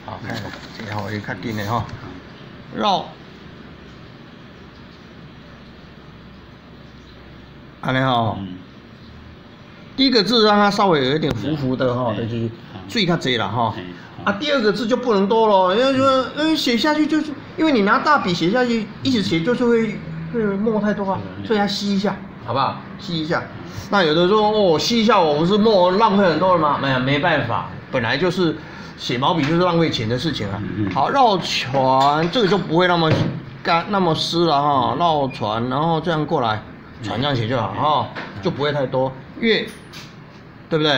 好，看这样我就较紧的吼，绕，安尼吼。第一个字让它稍微有一点浮浮的哈，就是水较济啦哈。啊，第二个字就不能多了，因为写下去就是因为你拿大笔写下去，一直写就是会墨太多啊，所以要吸一下，好不好？吸一下。那有的说哦，吸一下我不是墨浪费很多了吗？没办法，本来就是写毛笔就是浪费钱的事情啊。好，绕船这个就不会那么干那么湿了哈，绕船然后这样过来，船这样写就好哈，就不会太多。月，对不对？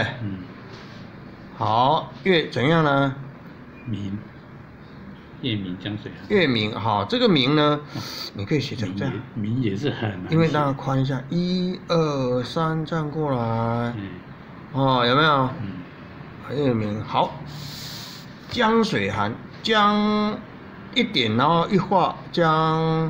好，月怎样呢？ 明，月明江水。 月明，好，这个明呢，你可以写成这样。 明也是很难。 因为大家宽一下，1、2、3这样过来。哦，有没有？月明，好。江水寒，江一点，然后一画，江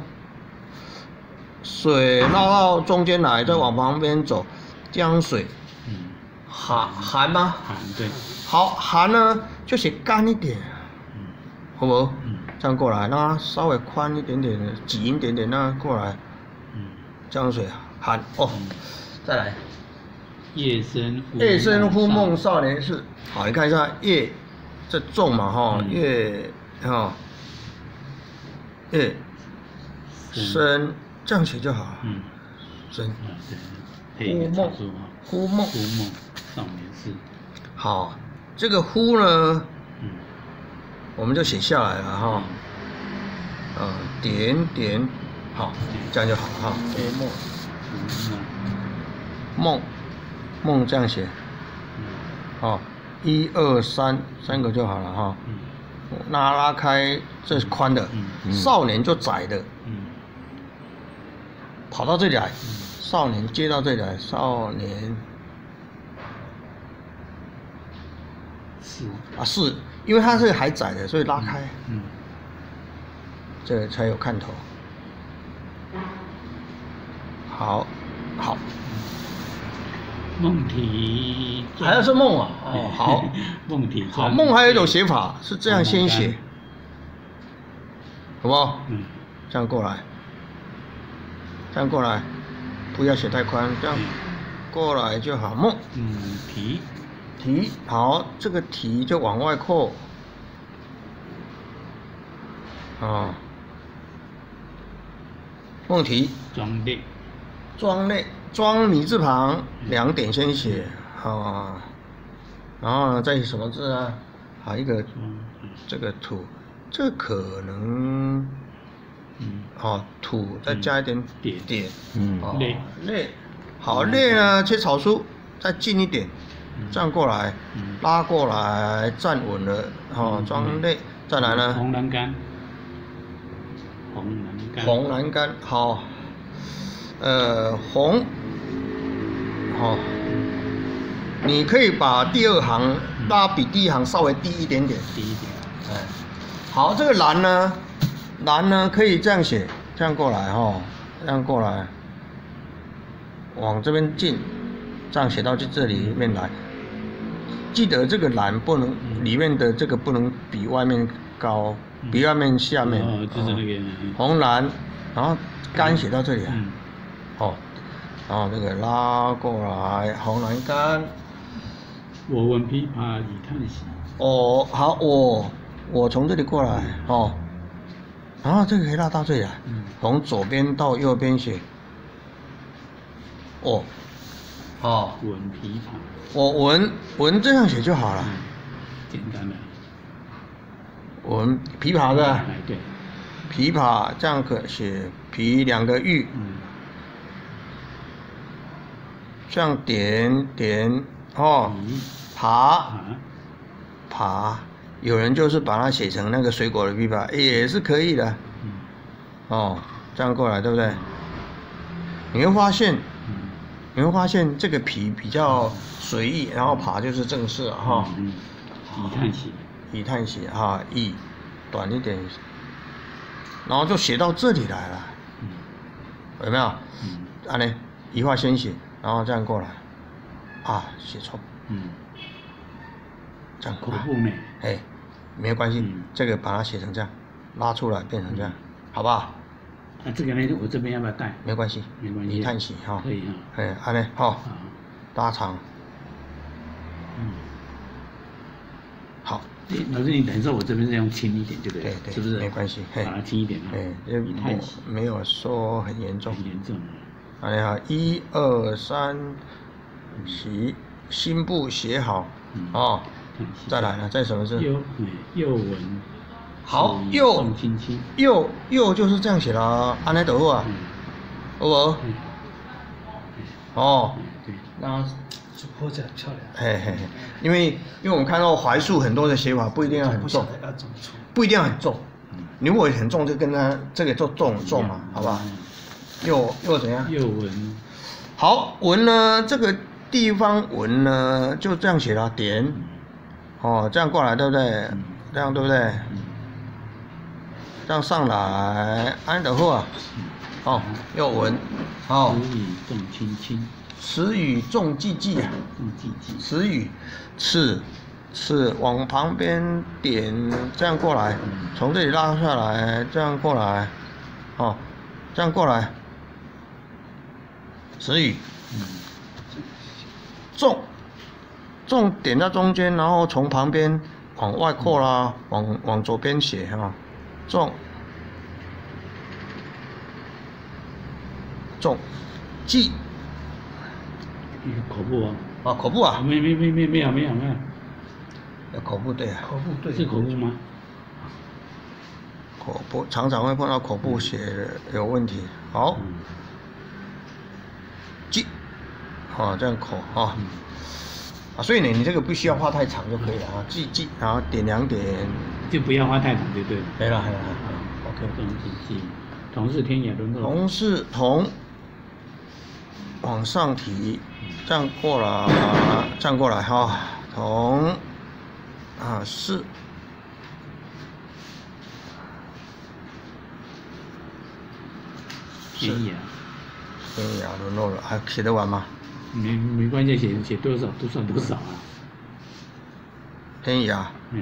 水绕到中间来，再往旁边走。江水，寒吗？ 寒，对。 好，寒呢就写干一点，好不好？这样过来，让它稍微宽一点点的，挤一点点，那过来。江水寒哦，再来。 夜深忽梦少年事。好，你看一下夜，这重嘛哈，夜哈，夜深这样写就好了。深。忽梦少年事。 好，这个忽呢，我们就写下来了哈。点点，好，这样就好了哈。梦这样写。好，1、2、3，三个就好了哈。那拉开这是宽的，少年就窄的。跑到这里来。少年接到这里来，少年是，因为它是还窄的，所以拉开，这个才有看头。好， 梦体还要是梦啊，哦，好， 梦体好，梦还有一种写法是这样先写，好不好？这样过来，这样过来。不要写太宽，这样过来就好。梦，提，好，这个提就往外扣，啊，梦提，庄类，庄米字旁2点先写，啊，然后呢再什么字啊？好一个，这个土，这可能。土再加一点点，类，好类呢，切草书再近一点，这样过来，拉过来，站稳了，装类，再来呢， 红栏杆， 好，红，好，你可以把第2行拉比第1行稍微低一点点，好，这个蓝呢？蓝呢可以这样写，这样过来哈，这样过来，往这边进，这样写到这里面来。记得这个蓝不能里面的这个不能比外面高，比外面下面。 就是那个红蓝，然后杆写到这里来，然后这个拉过来，红蓝杆。 我闻琵琶已叹息。 哦，好，我从这里过来，然后这个可以拉到这里来，从左边到右边写。闻琵琶。 我闻这样写就好了。 简单的。 闻琵琶的。 对。 琵琶这样可写，琵2个玉。这样点点爬。有人就是把它写成那个水果的琵琶，也是可以的。这样过来，对不对？你会发现这个皮比较随意，然后爬就是正式哈。已叹息哈，已短一点，然后就写到这里来了。有没有？按呢，一画先写，然后这样过来，写错。这样过来。 没关系，这个把它写成这样，拉出来变成这样，好不好？ 啊，这个呢，我这边要不要带？ 没关系， 没关系， 你看起哈。 可以哈。 哎，安尼好，拉长。好。 老师，你等于说我这边是用轻一点就对了，是不是？ 没关系， 把它轻一点哈。 没有说很严重。 很严重。 哎呀，1、2、3，起，心部写好，哦，再来了，再什么字？ 右文。 好，右就是这样写啦，安尼就好啊，有无？哦， 对， 然后主播这样漂亮。 嘿嘿嘿，因为我们看到槐树很多的写法不一定要很重，不一定要很重，你如果很重就跟它这个就重嘛，好不好？右怎样？ 右文。 好，文呢这个地方文呢就这样写了，点，哦，这样过来对不对？这样对不对？这样上来，安的好啊，哦，右文，哦。 词语重轻轻。 词语重记记啊。词语，次往旁边点，这样过来，从这里拉下来，这样过来，哦，这样过来。词语，重点在中间，然后从旁边往外扩啦，往左边写哈，重，记， 口部啊？ 啊，口部啊？ 没有。 口部对啊。 口部对。 是口部吗？ 口部常常会碰到口部写有问题。好。记，啊，这样口啊。啊，所以呢，你这个不需要画太长就可以了啊，记，然后点2点。 就不要画太长就对了。 对了，OK。 记，同是天涯沦落。 同是同，往上提，这样过来，哈，同，啊是。 天涯沦落了，还写得完吗？ 没关系，写多少都算多少啊。 天涯。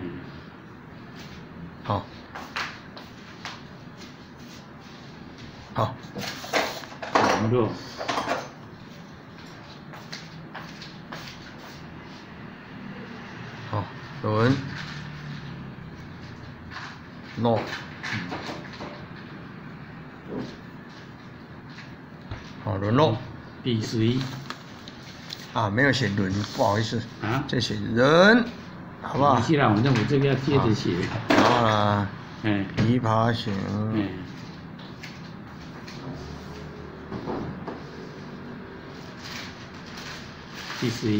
好。 沦落。 好，沦落。好，沦落。 第11。 啊，没有写轮，不好意思。 啊。 这写人，好不好？ 没事啦，反正我这个要接着写。 然后呢？琵琶行。 第11。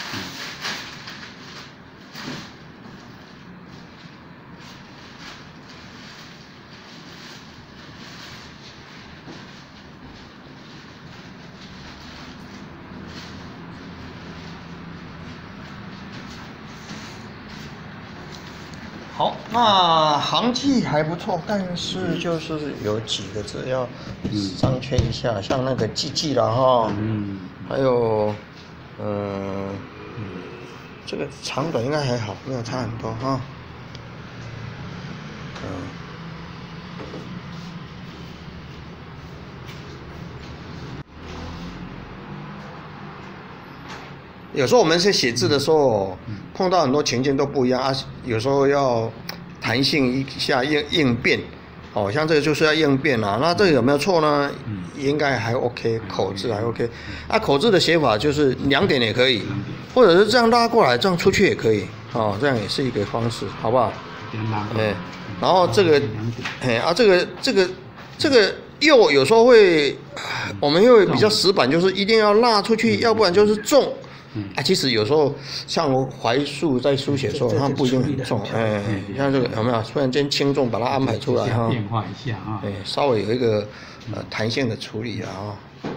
好，那行气还不错，但是就是有几个字要商榷一下，像那个记啦哈，还有这个长短应该还好，没有差很多哈，有时候我们在写字的时候，碰到很多情境都不一样啊，有时候要弹性一下应变，哦，像这个就是要应变啦。那这个有没有错呢？应该还 OK， 口字还 OK。啊，口字的写法就是2点也可以，或者是这样拉过来，这样出去也可以，哦，这样也是一个方式，好不好？然后这个，这个右有时候会，我们会比较死板，就是一定要拉出去，要不然就是重。其实有时候像我槐树在书写的时候，它不一定很重，像这个有没有？突然间轻重把它安排出来哈， 变化一下啊， 稍微有一个弹性的处理啊。